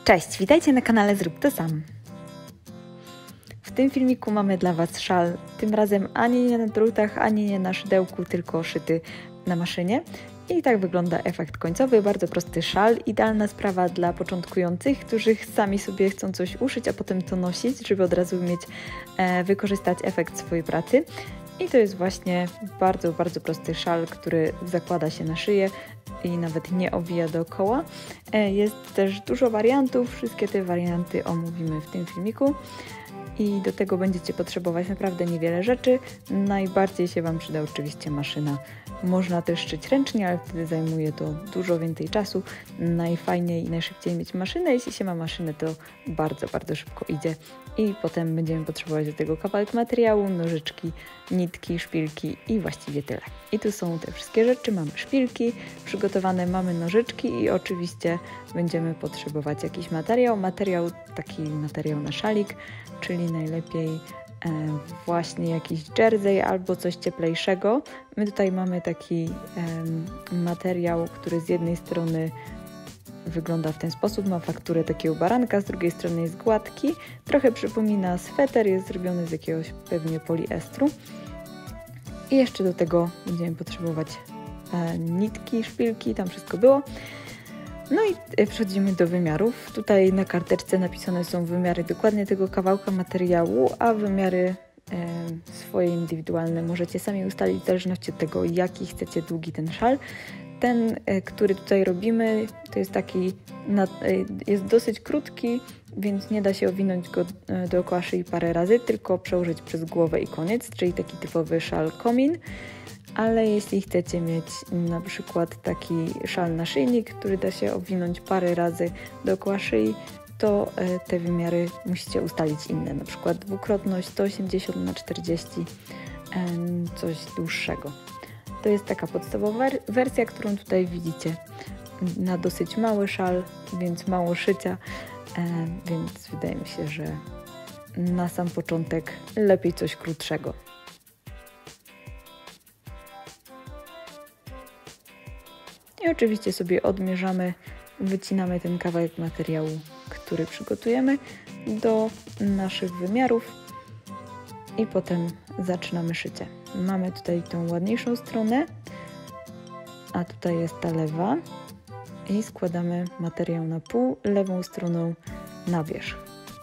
Cześć, witajcie na kanale Zrób to sam. W tym filmiku mamy dla Was szal, tym razem ani nie na drutach, ani nie na szydełku, tylko szyty na maszynie. I tak wygląda efekt końcowy, bardzo prosty szal, idealna sprawa dla początkujących, którzy sami sobie chcą coś uszyć, a potem to nosić, żeby od razu wykorzystać efekt swojej pracy. I to jest właśnie bardzo prosty szal, który zakłada się na szyję i nawet nie owija dookoła. Jest też dużo wariantów, wszystkie te warianty omówimy w tym filmiku. I do tego będziecie potrzebować naprawdę niewiele rzeczy. Najbardziej się Wam przyda oczywiście maszyna. Można też szyć ręcznie, ale wtedy zajmuje to dużo więcej czasu. Najfajniej i najszybciej mieć maszynę. Jeśli się ma maszynę, to bardzo szybko idzie. I potem będziemy potrzebować do tego kawałek materiału, nożyczki, nitki, szpilki i właściwie tyle. I tu są te wszystkie rzeczy. Mamy szpilki przygotowane, mamy nożyczki i oczywiście będziemy potrzebować jakiś materiał. Taki materiał na szalik, czyli najlepiej właśnie jakiś jersey albo coś cieplejszego. My tutaj mamy taki materiał, który z jednej strony wygląda w ten sposób, ma fakturę takiego baranka, z drugiej strony jest gładki, trochę przypomina sweter, jest zrobiony z jakiegoś pewnie poliestru. I jeszcze do tego będziemy potrzebować nitki, szpilki, tam wszystko było. No i przechodzimy do wymiarów. Tutaj na karteczce napisane są wymiary dokładnie tego kawałka materiału, a wymiary swoje indywidualne możecie sami ustalić w zależności od tego, jaki chcecie długi ten szal. Ten, który tutaj robimy, to jest jest dosyć krótki, więc nie da się owinąć go dookoła szyi parę razy, tylko przełożyć przez głowę i koniec, czyli taki typowy szal komin. Ale jeśli chcecie mieć na przykład taki szal naszyjnik, który da się owinąć parę razy dookoła szyi, to te wymiary musicie ustalić inne, na przykład dwukrotność 180 na 40, coś dłuższego. To jest taka podstawowa wersja, którą tutaj widzicie na dosyć mały szal, więc mało szycia, więc wydaje mi się, że na sam początek lepiej coś krótszego. I oczywiście sobie odmierzamy, wycinamy ten kawałek materiału, który przygotujemy do naszych wymiarów i potem zaczynamy szycie. Mamy tutaj tą ładniejszą stronę, a tutaj jest ta lewa i składamy materiał na pół, lewą stroną na wierzch.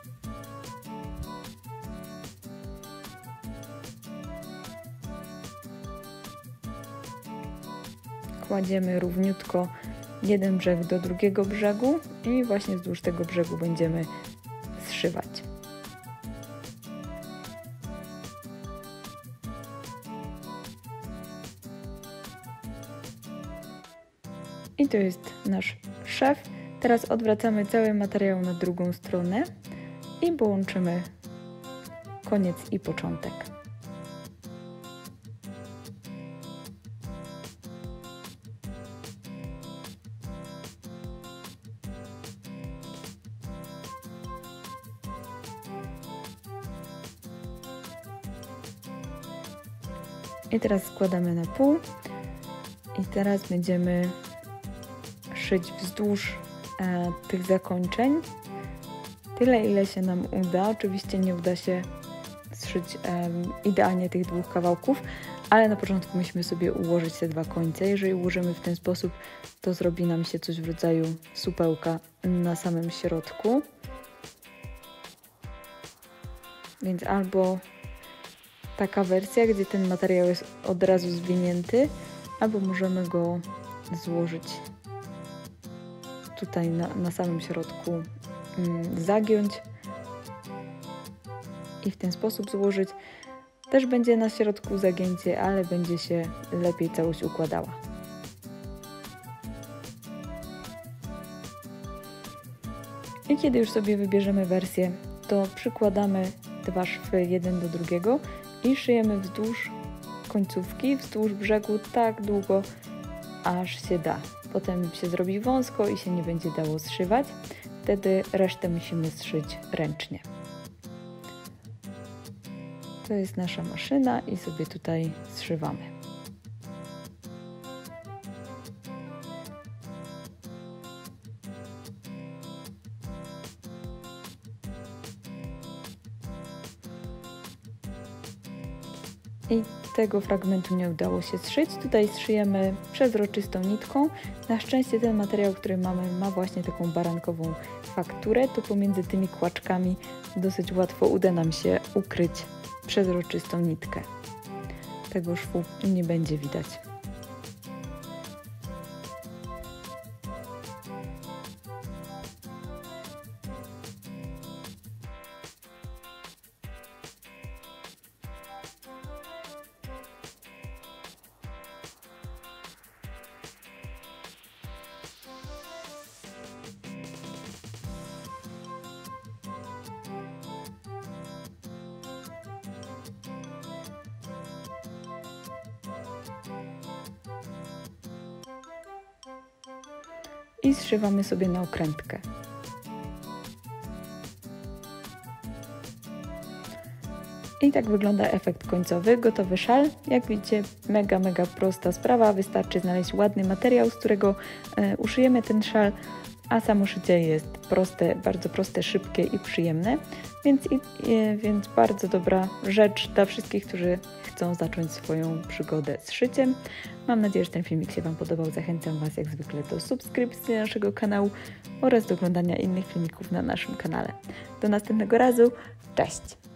Kładziemy równiutko jeden brzeg do drugiego brzegu i właśnie wzdłuż tego brzegu będziemy zszywać. I to jest nasz szef. Teraz odwracamy cały materiał na drugą stronę i połączymy koniec i początek. I teraz składamy na pół i teraz będziemy szyć wzdłuż tych zakończeń tyle, ile się nam uda. Oczywiście nie uda się zszyć idealnie tych dwóch kawałków, ale na początku musimy sobie ułożyć te dwa końce. Jeżeli ułożymy w ten sposób, to zrobi nam się coś w rodzaju supełka na samym środku. Więc albo taka wersja, gdzie ten materiał jest od razu zwinięty, albo możemy go złożyć tutaj na samym środku, zagiąć i w ten sposób złożyć. Też będzie na środku zagięcie, ale będzie się lepiej całość układała. I kiedy już sobie wybierzemy wersję, to przykładamy dwa szwy jeden do drugiego i szyjemy wzdłuż końcówki, wzdłuż brzegu tak długo, aż się da. Potem się zrobi wąsko i się nie będzie dało zszywać. Wtedy resztę musimy zszyć ręcznie. To jest nasza maszyna i sobie tutaj zszywamy. I tego fragmentu nie udało się zszyć. Tutaj zszyjemy przezroczystą nitką. Na szczęście ten materiał, który mamy, ma właśnie taką barankową fakturę, to pomiędzy tymi kłaczkami dosyć łatwo uda nam się ukryć przezroczystą nitkę. Tego szwu nie będzie widać. I zszywamy sobie na okrętkę. I tak wygląda efekt końcowy, gotowy szal. Jak widzicie, mega prosta sprawa. Wystarczy znaleźć ładny materiał, z którego uszyjemy ten szal, a samo szycie jest proste, bardzo proste, szybkie i przyjemne. Więc bardzo dobra rzecz dla wszystkich, którzy chcą zacząć swoją przygodę z szyciem. Mam nadzieję, że ten filmik się Wam podobał. Zachęcam Was jak zwykle do subskrypcji naszego kanału oraz do oglądania innych filmików na naszym kanale. Do następnego razu. Cześć!